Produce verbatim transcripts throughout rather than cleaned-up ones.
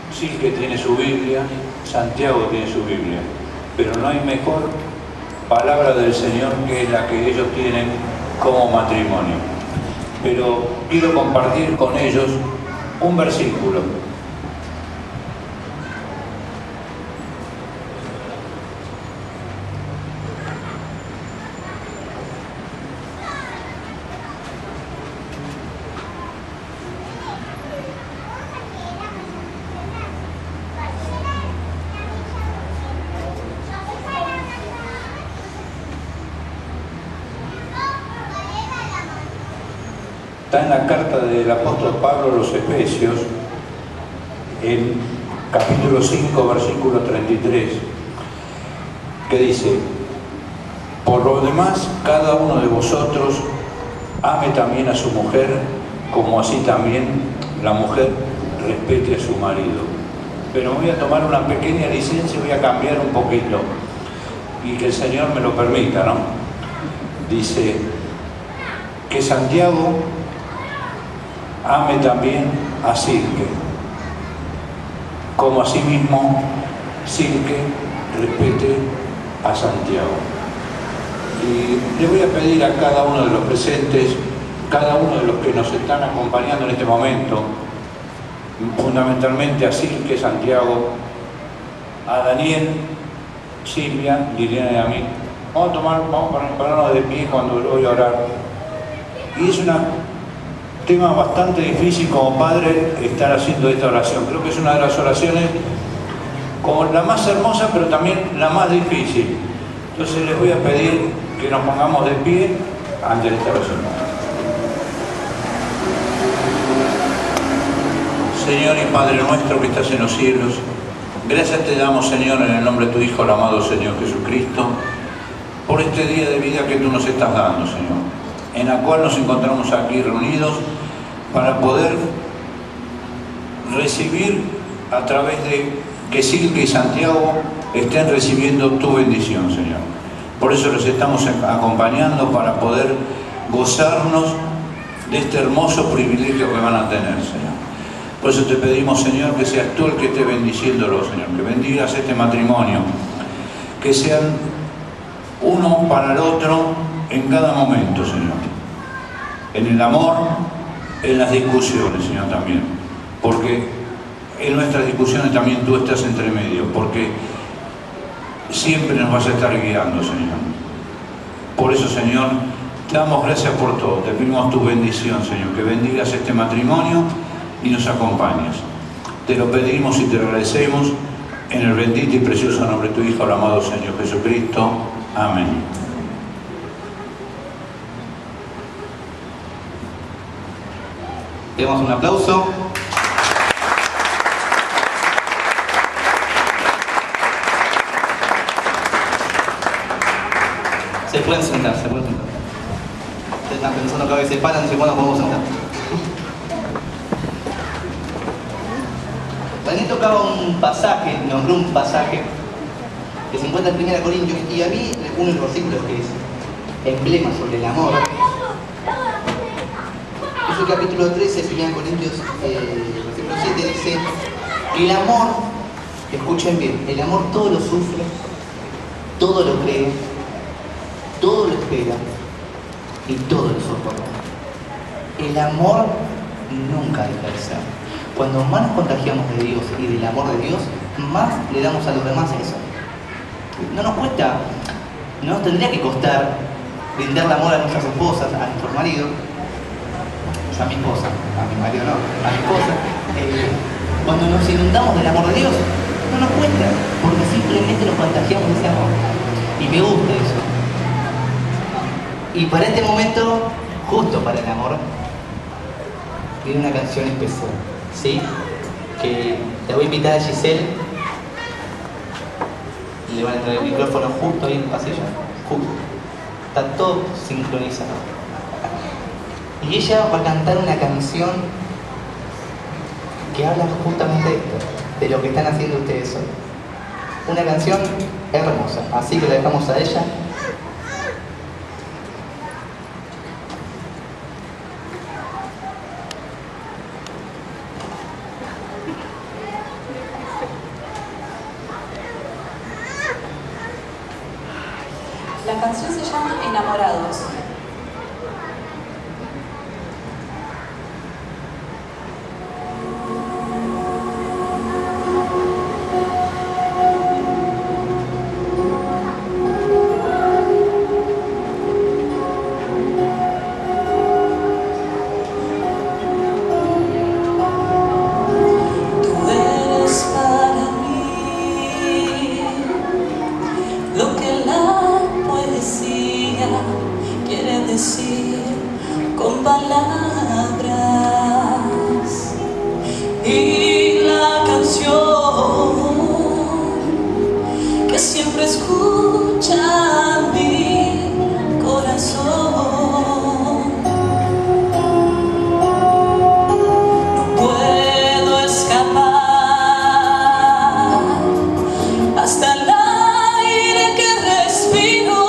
Silke tiene su Biblia, Santiago tiene su Biblia, pero no hay mejor palabra del Señor que la que ellos tienen como matrimonio. Pero quiero compartir con ellos un versículo. Está en la carta del apóstol Pablo a los Efesios, en capítulo cinco, versículo treinta y tres, que dice: por lo demás, cada uno de vosotros ame también a su mujer, como así también la mujer respete a su marido. Pero voy a tomar una pequeña licencia y voy a cambiar un poquito, y que el Señor me lo permita, ¿no? Dice que Santiago ame también a Silke, como asimismo Silke respete a Santiago. Y le voy a pedir a cada uno de los presentes, cada uno de los que nos están acompañando en este momento, fundamentalmente a Silke, Santiago, a Daniel, Silvia, Liliana y a mí. Vamos a tomar, vamos a ponernos de pie cuando voy a orar. Y es una tema bastante difícil como padre estar haciendo esta oración. Creo que es una de las oraciones como la más hermosa, pero también la más difícil. Entonces les voy a pedir que nos pongamos de pie ante esta oración. Señor y Padre nuestro que estás en los cielos, gracias te damos, Señor, en el nombre de tu Hijo, el amado Señor Jesucristo, por este día de vida que tú nos estás dando, Señor, en la cual nos encontramos aquí reunidos para poder recibir a través de que Silke y Santiago estén recibiendo tu bendición, Señor. Por eso los estamos acompañando para poder gozarnos de este hermoso privilegio que van a tener, Señor. Por eso te pedimos, Señor, que seas tú el que esté bendiciéndolo, Señor, que bendigas este matrimonio, que sean uno para el otro en cada momento, Señor. En el amor, en las discusiones, Señor, también. Porque en nuestras discusiones también tú estás entre medio, porque siempre nos vas a estar guiando, Señor. Por eso, Señor, te damos gracias por todo. Te pedimos tu bendición, Señor, que bendigas este matrimonio y nos acompañes. Te lo pedimos y te lo agradecemos en el bendito y precioso nombre de tu Hijo, el amado Señor Jesucristo. Amén. Le damos un aplauso. Se pueden sentar, se pueden sentar. Ustedes están pensando que a veces paran y dicen, bueno, podemos sentar. Daniel tocaba un pasaje, nombró un pasaje que se encuentra en primera Corintios, y a mí uno de los versículos que es emblema sobre el amor es el capítulo trece de primera Corintios, eh, versículo siete, dice: el amor, escuchen bien, el amor todo lo sufre, todo lo cree, todo lo espera y todo lo soporta. El amor nunca deja de ser. Cuando más nos contagiamos de Dios y del amor de Dios, más le damos a los demás eso. No nos cuesta, no nos tendría que costar brindarle amor a nuestras esposas, a nuestros maridos, yo a mi esposa, a mi marido no, a mi esposa. Eh, cuando nos inundamos del amor de Dios, no nos cuesta, porque simplemente nos contagiamos de ese amor. Y me gusta eso. Y para este momento, justo para el amor, viene una canción especial, ¿sí? Que te voy a invitar a Giselle. Le van a entrar el micrófono justo ahí en el pasillo, justo. Está todo sincronizado. Y ella va a cantar una canción que habla justamente de esto, de lo que están haciendo ustedes hoy. Una canción hermosa, así que la dejamos a ella. La canción se llama Enamorados. Quiere decir con palabras, y la canción que siempre escucha mi corazón. No puedo escapar hasta el aire que respiro.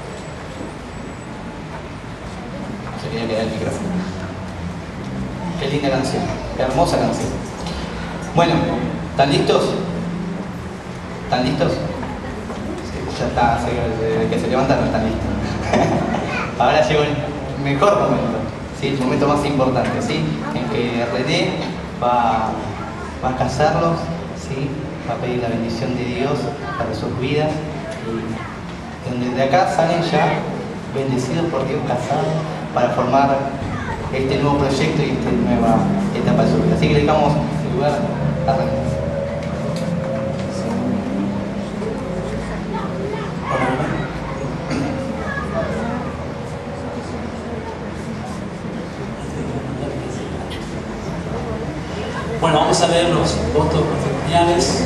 Tenía que dar el micrófono. Qué linda canción, qué hermosa canción. Bueno, ¿están listos? ¿Están listos? Sí, ya está, desde que se levantan no están listos. Ahora llegó el mejor momento, ¿sí? El momento más importante, ¿sí? En que René va, va a casarlos, ¿sí? Va a pedir la bendición de Dios para sus vidas y donde de acá salen ya bendecidos por Dios, casados, para formar este nuevo proyecto y esta nueva etapa de su vida. Así que le dejamos el lugar a René. Bueno, vamos a leer los votos matrimoniales.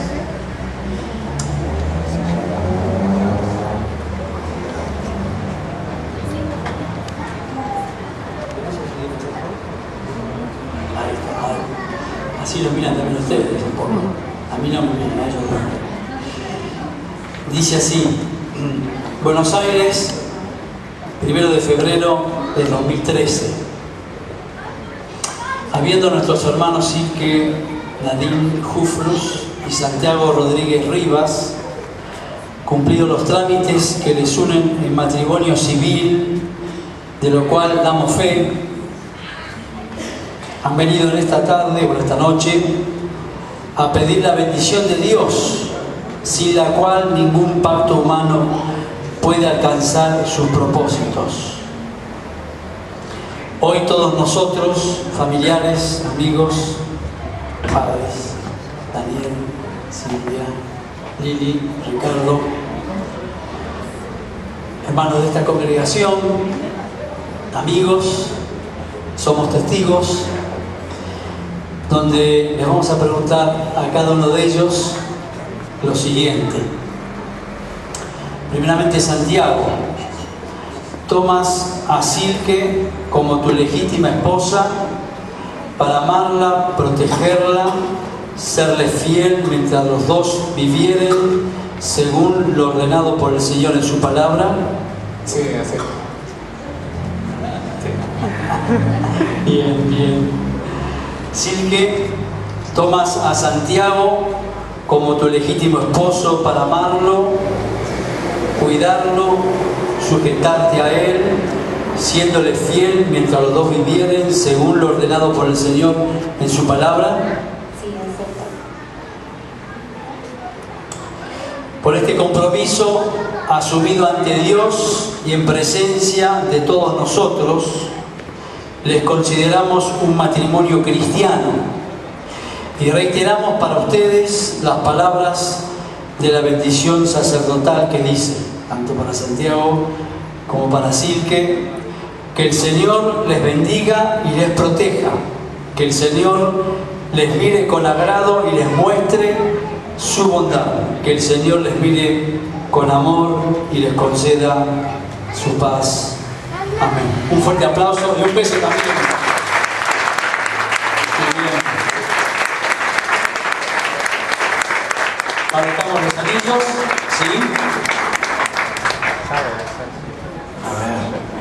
Así lo miran también ustedes, un poco. A mí no me miran, a ellos no. Dice así: Buenos Aires, primero de febrero del dos mil trece. Habiendo nuestros hermanos Silke Nadine Jufrus y Santiago Rodríguez Rivas cumplido los trámites que les unen en matrimonio civil, de lo cual damos fe, han venido en esta tarde o en esta noche a pedir la bendición de Dios, sin la cual ningún pacto humano puede alcanzar sus propósitos. Hoy todos nosotros, familiares, amigos, padres, Daniel, Silvia, Lili, Ricardo, hermanos de esta congregación, amigos, somos testigos, donde les vamos a preguntar a cada uno de ellos lo siguiente. Primeramente, Santiago, tomas a Silke como tu legítima esposa para amarla, protegerla, serle fiel mientras los dos vivieren según lo ordenado por el Señor en su palabra. Sí, así. Sí. Bien, bien. Silke, tomas a Santiago como tu legítimo esposo para amarlo, cuidarlo, sujetarte a él, siéndole fiel mientras los dos vivieren según lo ordenado por el Señor en su palabra. Sí, acepto. Por este compromiso asumido ante Dios y en presencia de todos nosotros, les consideramos un matrimonio cristiano y reiteramos para ustedes las palabras de la bendición sacerdotal que dice, tanto para Santiago como para Silke, que el Señor les bendiga y les proteja, que el Señor les mire con agrado y les muestre su bondad, que el Señor les mire con amor y les conceda su paz. Amén. Un fuerte aplauso y un beso también. Muy bien. Marcamos los anillos, ¿sí? A ver.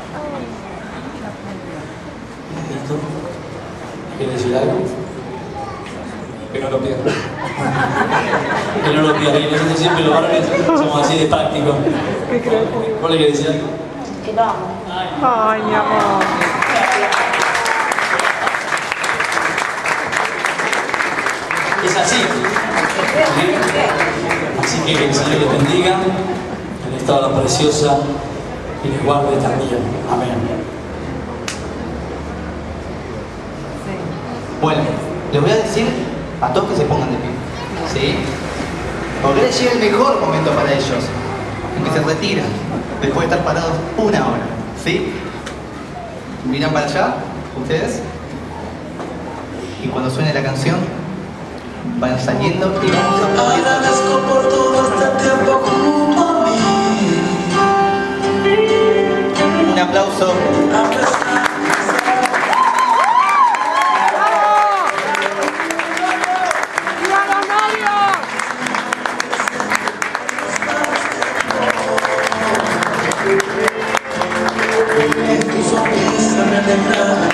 ¿Listo? ¿Quieres decir algo? Que no lo pierdan. Que no lo pierdan. Y nosotros siempre los varones somos así de prácticos. ¿Vos le querés decir algo? Que lo amo. Ay, mi amor. Es así. ¿Sí? Así que que el Señor les bendiga en esta hora preciosa y les guarde también. Amén. Bueno, les voy a decir a todos que se pongan de pie, ¿sí? Porque ahora llega el mejor momento para ellos, en que se retiran, después de estar parados una hora, ¿sí? Miran para allá, ustedes, y cuando suene la canción, van saliendo y vamos a aplaudir. Agradezco por todo este tiempo junto a mí. Un aplauso. En tu sonrisa me alegra.